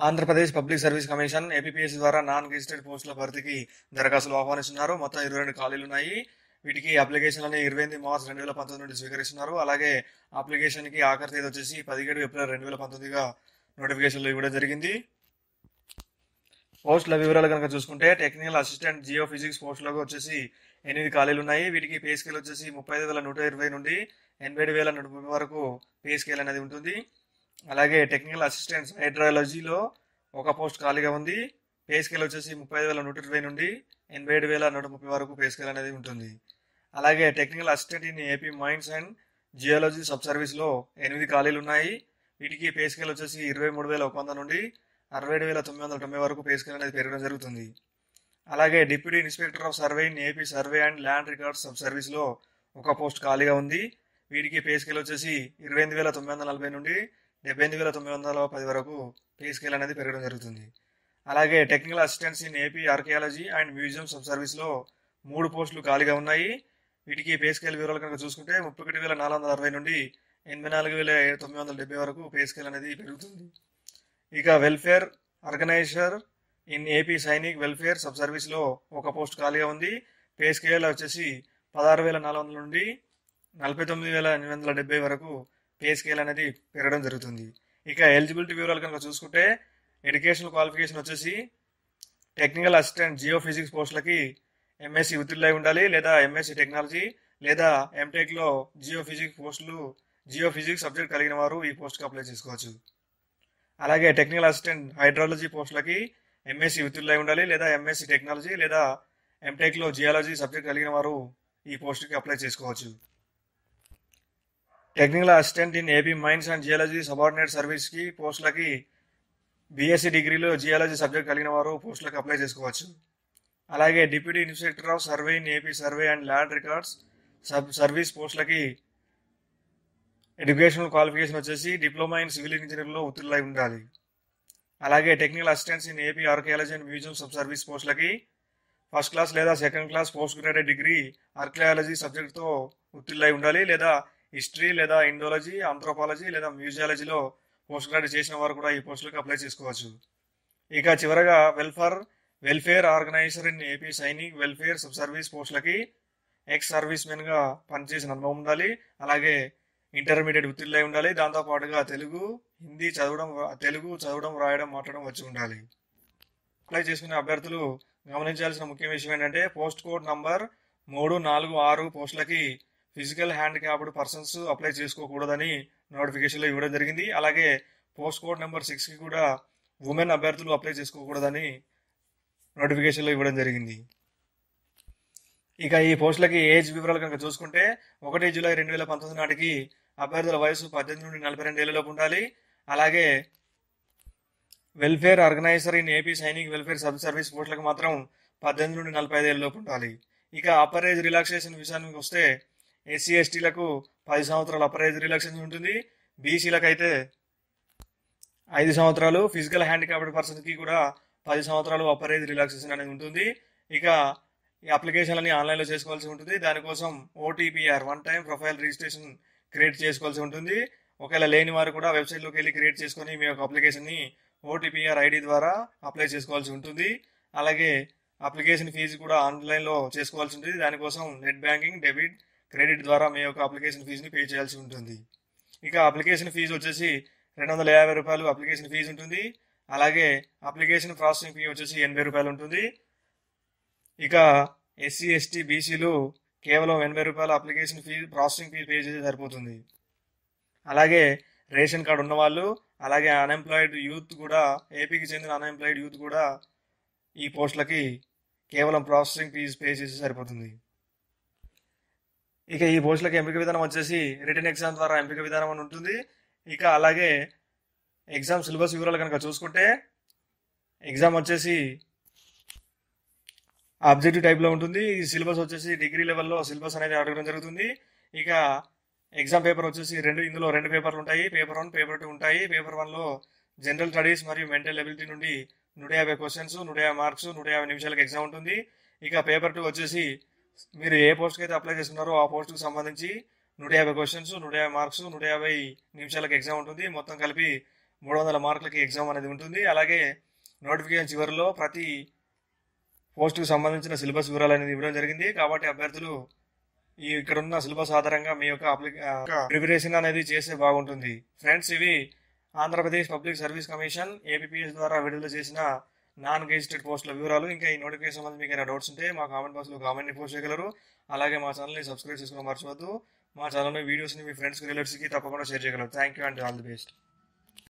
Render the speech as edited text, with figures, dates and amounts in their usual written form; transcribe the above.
Andhra Pradesh public service commission APPSC ద్వారా non gazetted పోస్టుల భర్తీకి దరఖాస్తులు ఆహ్వానిస్తున్నారు. మొత్తం 22 ఖాళీలు ఉన్నాయి. వీటికి అప్లికేషన్లని 28 మార్చ్ 2019 నుండి స్వీకరిస్తున్నారు. అలాగే అప్లికేషన్కి ఆఖరి తేదీ వచ్చేసి 17 ఏప్రిల్ 2019గా నోటిఫికేషన్లు ఇవ్వడం జరిగింది. పోస్టుల వివరాలు కనుక చూసుకుంటే టెక్నికల్ అసిస్టెంట్ జియో ఫిజిక్స్ పోస్టులకు వచ్చేసి 8 ఖాళీలు ఉన్నాయి. వీటికి పే స్కేల్ వచ్చేసి 35,120 నుండి 87,130 వరకు పే స్కేల్ అనేది ఉంటుంది. అలాగే టెక్నికల్ అసిస్టెంట్ హైడ్రాలజీలో ఒక పోస్ట్ ఖాళీగా ఉంది. పే స్కేల్ వచ్చేసి 30,120 నుండి 87,130 వరకు పే స్కేల్ అనేది ఉంటుంది. అలాగే technical assistant in AP mines and geology sub సర్వీస్లో 8 ఖాళీలు ఉన్నాయి. వీటికి పే స్కేల్ వచ్చేసి 23,100 నుండి 67,990 వరకు పే స్కేల్ అనేది పెరగడం జరుగుతుంది. అలాగే deputy inspector of survey in AP survey and land records sub సర్వీస్లో ఒక పోస్ట్ ఖాళీగా ఉంది. వీటికి పే స్కేల్ వచ్చేసి 28,940 నుండి 78,910 వరకు పే స్కేల్ అనేది పెరగడం జరుగుతుంది. అలాగే technical assistants in AP archaeology and museum sub సర్వీస్లో 3 పోస్టులు ఖాళీగా ఉన్నాయి. వీటికి పే స్కేల్ వివరాలు కనుక చూసుకుంటే 31,460 నుండి 84,970 వరకు పే స్కేల్ అనేది పెరుగుతుంది. ఇక welfare organizer in AP Sainik welfare sub సర్వీస్లో ఒక పోస్ట్ ఖాళీగా ఉంది. పే స్కేల్ వచ్చేసి 16,400 నుండి 49,870 వరకు పే స్కేల్ అనేది పెరగడం జరుగుతుంది. ఇక ఎలిజిబిలిటీ వివరాలు కనుక చూసుకుంటే ఎడ్యుకేషనల్ క్వాలిఫికేషన్ వచ్చేసి టెక్నికల్ అసిస్టెంట్ జియో ఫిజిక్స్ పోస్టులకి ఎంఎస్సి ఉత్తీర్ణులై ఉండాలి, లేదా ఎంఎస్సి టెక్నాలజీ లేదా ఎంటెక్లో జియో ఫిజిక్స్ సబ్జెక్ట్ కలిగిన వారు ఈ పోస్ట్కి అప్లై చేసుకోవచ్చు. అలాగే టెక్నికల్ అసిస్టెంట్ హైడ్రాలజీ పోస్టులకి ఎంఎస్సి ఉత్తీర్ణులై ఉండాలి, లేదా ఎంఎస్సి టెక్నాలజీ లేదా ఎంటెక్లో జియాలజీ సబ్జెక్ట్ కలిగిన వారు ఈ పోస్టుకి అప్లై చేసుకోవచ్చు. Technical assistant in AP mines and geology subordinate సర్వీస్కి పోస్టులకి బీఎస్సీ డిగ్రీలో జియాలజీ సబ్జెక్ట్ కలిగిన వారు పోస్టులకు అప్లై చేసుకోవచ్చు. అలాగే deputy inspector of survey in AP survey and land records sub service పోస్టులకి ఎడ్యుకేషనల్ క్వాలిఫికేషన్ వచ్చేసి డిప్లొమా ఇన్ సివిల్ ఇంజనీరింగ్లో ఉత్తీర్ణులై ఉండాలి. అలాగే technical assistants in AP archaeology and museum sub service పోస్టులకి ఫస్ట్ క్లాస్ లేదా second class post graduate degree archaeology సబ్జెక్ట్తో ఉత్తీర్ణులై ఉండాలి, లేదా హిస్టరీ లేదా ఇండోలజీ ఆంథ్రోపాలజీ లేదా మ్యూజియాలజీలో పోస్ట్ గ్రాడ్యుయేట్ చేసిన వారు కూడా ఈ పోస్టులకు అప్లై చేసుకోవచ్చు. ఇక చివరగా welfare organizer in AP Sainik welfare sub service పోస్టులకి ఎక్స్ సర్వీస్ మెన్గా పనిచేసిన అనుభవం ఉండాలి. అలాగే ఇంటర్మీడియట్ ఉత్తీర్ణులై ఉండాలి. దాంతోపాటుగా తెలుగు చదవడం రాయడం మాట్లాడడం వచ్చి ఉండాలి. అప్లై చేసుకునే అభ్యర్థులు గమనించాల్సిన ముఖ్య విషయం ఏంటంటే పోస్ట్ కోడ్ నంబర్ 346 పోస్టులకి ఫిజికల్ హ్యాండిక్యాప్డ్ పర్సన్స్ అప్లై చేసుకోకూడదని నోటిఫికేషన్లో ఇవ్వడం జరిగింది. అలాగే పోస్ట్ కోడ్ నెంబర్ 6కి కూడా ఉమెన్ అభ్యర్థులు అప్లై చేసుకోకూడదని నోటిఫికేషన్లో ఇవ్వడం జరిగింది. ఇక ఈ పోస్టులకి ఏజ్ వివరాలు కనుక చూసుకుంటే 1 జూలై 2019 నాటికి అభ్యర్థుల వయసు 18 నుండి 42 ఏళ్లలోపు ఉండాలి. అలాగే welfare organizer in AP Sainik welfare sub service పోస్టులకు మాత్రం 18 నుండి 45 ఏళ్లలోపు ఉండాలి. ఇక అప్పర్ ఏజ్ రిలాక్సేషన్ విషయానికి వస్తే ఎస్సీ ఎస్టీలకు 10 సంవత్సరాల అప్పర్ ఏజ్ రిలాక్సేషన్ ఉంటుంది. బీసీలకు అయితే 5 సంవత్సరాలు, ఫిజికల్ హ్యాండిక్యాప్డ్ పర్సన్కి కూడా 10 సంవత్సరాలు అప్పర్ ఏజ్ రిలాక్సేషన్ అనేది ఉంటుంది. ఇక ఈ అప్లికేషన్లని ఆన్లైన్లో చేసుకోవాల్సి ఉంటుంది. దానికోసం OTPR one time profile registration create చేసుకోవాల్సి ఉంటుంది. ఒకవేళ లేని వారు కూడా వెబ్సైట్లోకి వెళ్ళి క్రియేట్ చేసుకొని మీ యొక్క అప్లికేషన్ని ఓటీపీఆర్ ఐడి ద్వారా అప్లై చేసుకోవాల్సి ఉంటుంది. అలాగే అప్లికేషన్ ఫీజు కూడా ఆన్లైన్లో చేసుకోవాల్సి ఉంటుంది. దానికోసం నెట్ బ్యాంకింగ్, డెబిట్, క్రెడిట్ ద్వారా మీ యొక్క అప్లికేషన్ ఫీజుని పే చేయాల్సి ఉంటుంది. ఇక అప్లికేషన్ ఫీజు వచ్చేసి 250 రూపాయలు అప్లికేషన్ ఫీజు ఉంటుంది. అలాగే అప్లికేషన్ ప్రాసెసింగ్ ఫీ వచ్చేసి 80 రూపాయలు ఉంటుంది. ఇక ఎస్సీ ఎస్టీ బీసీలు కేవలం 80 రూపాయల application fee processing fee pay చేస్తే సరిపోతుంది. అలాగే రేషన్ కార్డు ఉన్నవాళ్ళు, అలాగే అన్ఎంప్లాయిడ్ యూత్ కూడా, ఏపీకి చెందిన అన్ఎంప్లాయిడ్ యూత్ కూడా ఈ పోస్టులకి కేవలం ప్రాసెసింగ్ ఫీజు పే చేస్తే సరిపోతుంది. ఇక ఈ పోస్టులకి ఎంపిక విధానం వచ్చేసి రిటన్ ఎగ్జామ్ ద్వారా ఎంపిక విధానం అని ఉంటుంది. ఇక అలాగే ఎగ్జామ్ సిలబస్ వివరాలు కనుక చూసుకుంటే ఎగ్జామ్ వచ్చేసి ఆబ్జెక్టివ్ టైప్లో ఉంటుంది. ఈ సిలబస్ వచ్చేసి డిగ్రీ లెవెల్లో సిలబస్ అనేది అడగడం జరుగుతుంది. ఇక ఎగ్జామ్ పేపర్ వచ్చేసి ఇందులో 2 పేపర్లు ఉంటాయి. పేపర్ 1, పేపర్ 2 ఉంటాయి. పేపర్ 1లో జనరల్ స్టడీస్ మరియు మెంటల్ ఎబిలిటీ నుండి 150 క్వశ్చన్స్, 150 మార్క్స్, 150 నిమిషాలకు ఎగ్జామ్ ఉంటుంది. ఇక పేపర్ 2 వచ్చేసి మీరు ఏ పోస్ట్కి అయితే అప్లై చేస్తున్నారో ఆ పోస్ట్కి సంబంధించి 150 క్వశ్చన్స్, 150 మార్క్స్, 150 నిమిషాలకు ఎగ్జామ్ ఉంటుంది. మొత్తం కలిపి 300 మార్కులకి ఎగ్జామ్ అనేది ఉంటుంది. అలాగే నోటిఫికేషన్ చివరిలో ప్రతి పోస్టుకు సంబంధించిన సిలబస్ వివరాలు అనేది ఇవ్వడం జరిగింది. కాబట్టి అభ్యర్థులు ఇక్కడ ఉన్న సిలబస్ ఆధారంగా మీ యొక్క ప్రిపరేషన్ అనేది చేస్తే బాగుంటుంది. ఫ్రెండ్స్, ఇవి Andhra Pradesh public service commission APPS ద్వారా విడుదల చేసిన నాన్ గెజిటెడ్ పోస్టుల వివరాలు. ఇంకా ఈ నోటిఫికేషన్ సంబంధించి మీకు ఏమైనా డౌట్స్ ఉంటే మా కామెంట్ బాక్స్లో కామెంట్ని పోస్ట్ చేయగలరు. అలాగే మా ఛానల్ని సబ్స్క్రైబ్ చేసుకోవడం మర్చిపోవద్దు. మా ఛానల్లో వీడియోస్ని మీ ఫ్రెండ్స్కి రిలేటివ్స్కి తప్పకుండా షేర్ చేయగలరు. Thank you and all the best.